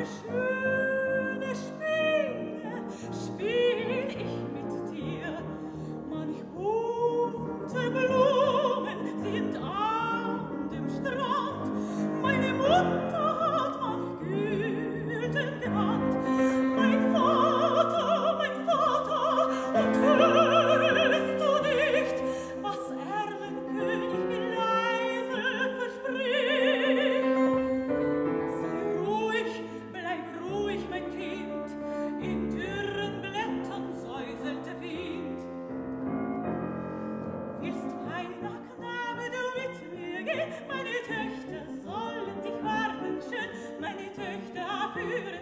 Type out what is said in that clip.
schöne Spiele spiel ich mit dir. Manch bunte Blumen sind an dem Strand. Meine Mutter hat manch gülden Gewand. Mein Vater, und hörst du nicht, was Erlenkönig mir leise verspricht? Sei ruhig, bleib ruhig, mein Kind, in dürren Blättern säuselt der Wind. Du wirst feiner Knabe, du mit mir gehen, meine Töchter sollen dich warten schön, meine Töchter führen